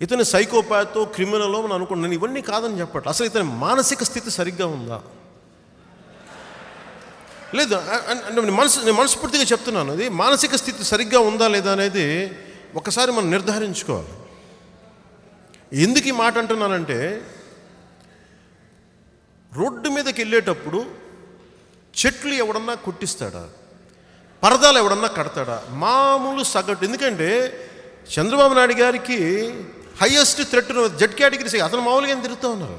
ఇతను సైకోపాతో క్రిమినలో అని అనుకున్నాను. నేను ఇవన్నీ కాదని చెప్పట్లేదు. అసలు ఇతని మానసిక స్థితి సరిగ్గా ఉందా లేదు నేను మనస్ఫూర్తిగా చెప్తున్నాను. అది మానసిక స్థితి సరిగ్గా ఉందా లేదా అనేది ఒకసారి మనం నిర్ధారించుకోవాలి. ఎందుకు ఈ మాట అంటున్నానంటే, రోడ్డు మీదకి వెళ్ళేటప్పుడు చెట్లు ఎవడన్నా కొట్టిస్తాడా, పరదాలు ఎవడన్నా కడతాడా, మామూలు సగటు. ఎందుకంటే చంద్రబాబు నాయుడు గారికి హైయెస్ట్ థ్రెట్ జెడ్ కేటగిరీస్, అతను మామూలుగా తిరుగుతూ ఉన్నారు.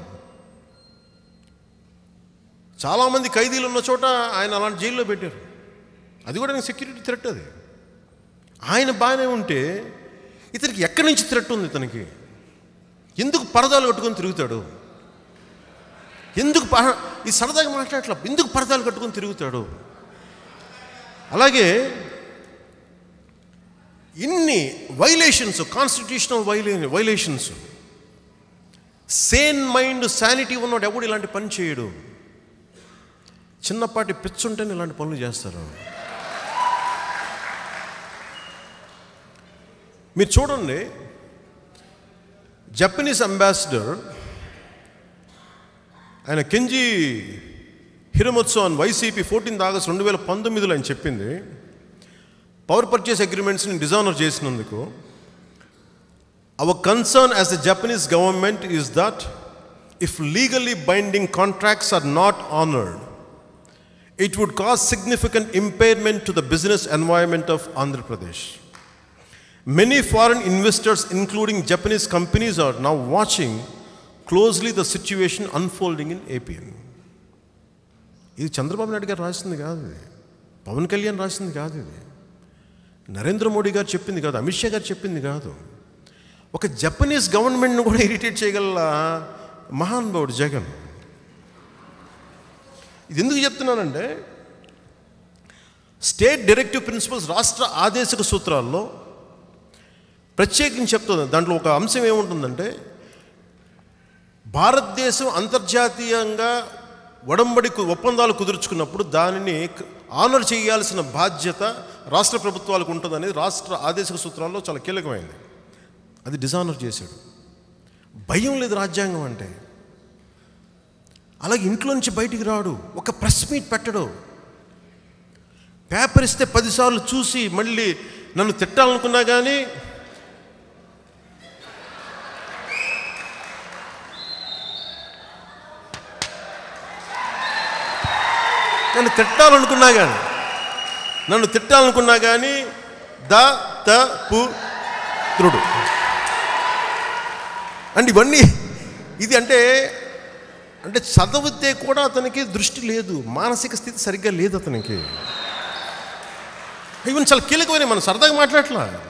చాలామంది ఖైదీలు ఉన్న చోట ఆయన అలాంటి జైల్లో పెట్టారు. అది కూడా సెక్యూరిటీ థ్రెట్. అది ఆయన బాగానే ఉంటే ఇతనికి ఎక్కడి నుంచి థ్రెట్ ఉంది? ఇతనికి ఎందుకు పరదాలు కట్టుకొని తిరుగుతాడు? ఎందుకు ఈ సరదాగా మాట్లాడట్లా, ఎందుకు పరదాలు కట్టుకొని తిరుగుతాడు? అలాగే ఇన్ని violations, constitutional violations, sane mind, sanity ఉన్నవాడు ఎవడు ఇలాంటి పని చేయడు. చిన్నపాటి పిచ్చుంటేనే ఇలాంటి పనులు చేస్తారు. మీరు చూడండి, జపనీస్ అంబాసిడర్ ఆయన Kenji Hiramatsu on YCP 14 August 2019 ఆయన చెప్పింది, పవర్ పర్చేస్ అగ్రిమెంట్స్ని డిజానర్ చేసినందుకు, our concern as the Japanese government is that if legally binding contracts are not honoured, it would cause significant impairment to the business environment of Andhra Pradesh. Many foreign investors, including Japanese companies, are now watching closely the situation unfolding in AP. ఇది చంద్రబాబు నాయుడు గారు రాసింది కాదు, ఇది పవన్ కళ్యాణ్ రాసింది కాదు, ఇది నరేంద్ర మోడీ గారు చెప్పింది కాదు, అమిత్ షా గారు చెప్పింది కాదు. ఒక జపనీస్ గవర్నమెంట్ను కూడా ఇరిటేట్ చేయగల మహానుభావుడు జగన్. ఇది ఎందుకు చెప్తున్నానంటే, స్టేట్ డైరెక్టివ్ ప్రిన్సిపల్స్, రాష్ట్ర ఆదేశక సూత్రాల్లో ప్రత్యేకించి చెప్తుంది. దాంట్లో ఒక అంశం ఏముంటుందంటే, భారతదేశం అంతర్జాతీయంగా ఒప్పందాలు కుదుర్చుకున్నప్పుడు దానిని ఆనర్ చేయాల్సిన బాధ్యత రాష్ట్ర ప్రభుత్వాలకు ఉంటుందనేది రాష్ట్ర ఆదేశక సూత్రాల్లో చాలా కీలకమైంది. అది డిజానర్ చేశాడు. భయం లేదు రాజ్యాంగం అంటే. అలాగే ఇంట్లో నుంచి బయటికి రాడు, ఒక ప్రెస్ మీట్ పెట్టడు, పేపర్ ఇస్తే 10 సార్లు చూసి మళ్ళీ నన్ను తిట్టాలనుకున్నా కానీ నన్ను తిట్టాలనుకున్నా కానీ త్రుడు అండ్ ఇవన్నీ. ఇది అంటే చదివితే కూడా అతనికి దృష్టి లేదు, మానసిక స్థితి సరిగ్గా లేదు అతనికి. ఇవన్నీ చాలా కీలకమైన, మనం సరదాగా మాట్లాడట్లా.